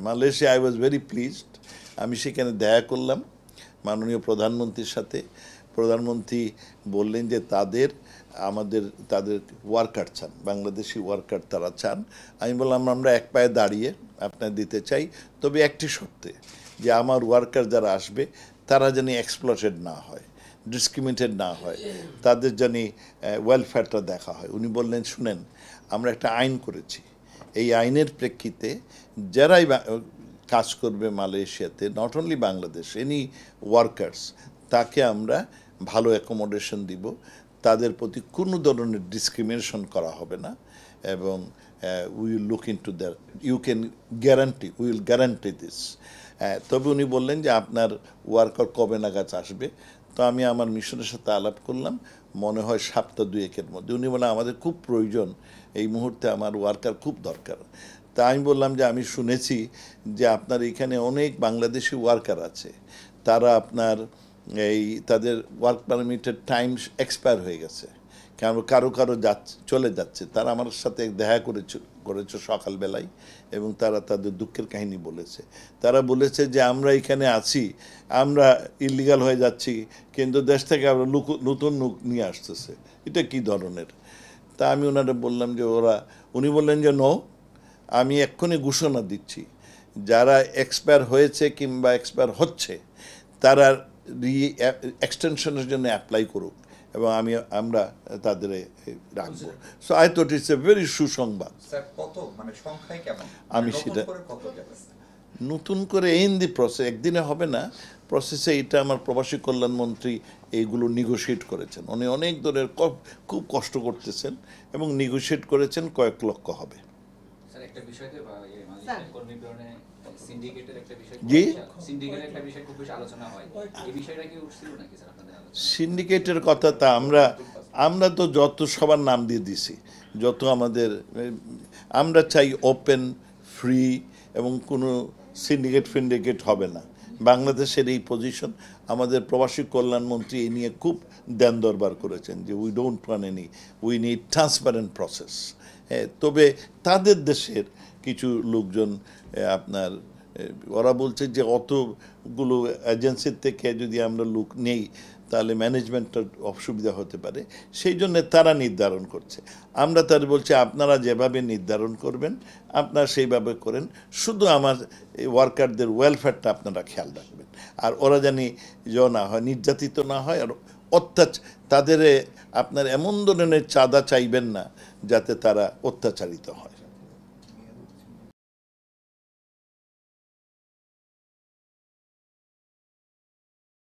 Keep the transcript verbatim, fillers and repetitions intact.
Malaysia I was very pleased. আমি সেখানে দেখা করলাম মাননীয় প্রধানমন্ত্রীর সাথে। প্রধানমন্ত্রী বললেন যে তাদের আমাদের তাদের ওয়ার্কার চান, বাংলাদেশি ওয়ার্কার তারা চান। আমি বললাম আমরা এক পায়ে দাঁড়িয়ে আপনার দিতে চাই, তবে একটি শর্তে, যে আমার ওয়ার্কার যারা আসবে তারা যেন এক্সপ্লয়েটেড না হয়, ডিসক্রিমিনেটেড না হয়, তাদের যেন ওয়েলফেয়ারটা দেখা হয়। উনি বললেন শুনেন, আমরা একটা আইন করেছি, এই আইনের প্রেক্ষিতে যারাই কাজ করবে মালয়েশিয়াতে, not only Bangladesh, any workers, তাকে আমরা ভালো অ্যাকোমোডেশন দিব, তাদের প্রতি কোনো ধরনের ডিসক্রিমিনেশন করা হবে না, এবং we will look into that, you can guarantee, we will guarantee this. তবে উনি বললেন যে আপনার ওয়ার্কার কবে নাগাদ আসবে। তো আমি আমার মিশনের সাথে আলাপ করলাম, মনে হয় সপ্তাহ দুয়েকের মধ্যে। উনি বলেন আমাদের খুব প্রয়োজন, এই মুহূর্তে আমার ওয়ার্কার খুব দরকার। তা আমি বললাম যে আমি শুনেছি যে আপনার এখানে অনেক বাংলাদেশি ওয়ার্কার আছে, তারা আপনার এই তাদের ওয়ার্ক পারমিটের টাইম এক্সপায়ার হয়ে গেছে, কারণ কারো কারো যাচ্ছে চলে যাচ্ছে। তারা আমার সাথে দেখা করেছে করেছে সকালবেলায়, এবং তারা তাদের দুঃখের কাহিনী বলেছে। তারা বলেছে যে আমরা এখানে আছি, আমরা ইলিগাল হয়ে যাচ্ছি, কিন্তু দেশ থেকে আমরা নতুন লোক নিয়ে আসতেছে, এটা কি ধরনের। তা আমি ওনারা বললাম যে ওরা, উনি বললেন যে নো, আমি এক্ষুনি ঘোষণা দিচ্ছি, যারা এক্সপায়ার হয়েছে কিংবা এক্সপায়ার হচ্ছে তারা রি এক্সটেনশনের জন্য অ্যাপ্লাই করুক, এবং আমি আমরা তাদের রাখবো। So I thought it's a very সুসংবাদ। আমি সেটা নতুন করে ইন দি প্রসেস, একদিনে হবে না প্রসেসে। এটা আমার প্রবাসী কল্যাণ মন্ত্রী এইগুলো নিগোশিয়েট করেছেন, উনি অনেক ধরনের খুব কষ্ট করতেছেন এবং নিগোশিয়েট করেছেন, কয়েক লক্ষ হবে। সিন্ডিকেটের কথা তা আমরা আমরা তো যত সবার নাম দিয়ে দিছি, যত আমাদের, আমরা চাই ওপেন ফ্রি, এবং কোনো সিন্ডিকেট ফিন্ডিকেট হবে না। বাংলাদেশের এই পজিশন, আমাদের প্রবাসী কল্যাণমন্ত্রী এই নিয়ে খুব দেন দরবার করেছেন যে we don't want any, we need transparent process. হ্যাঁ, তবে তাদের দেশের কিছু লোকজন আপনার ওরা বলছে যে অতগুলো এজেন্সির থেকে যদি আমরা লোক নেই তাহলে ম্যানেজমেন্টের অসুবিধা হতে পারে, সেই জন্য তারা নির্ধারণ করছে। আমরা তার বলছি আপনারা যেভাবে নির্ধারণ করবেন আপনারা সেইভাবে করেন, শুধু আমার ওয়ার্কারদের ওয়েলফেয়ারটা আপনারা খেয়াল রাখবেন, আর ওরা জানি যে না হয়, নির্যাতিত না হয়, আর অত্যাচার তাদের আপনার এমন ধরনের চাঁদা চাইবেন না যাতে তারা অত্যাচারিত হয়।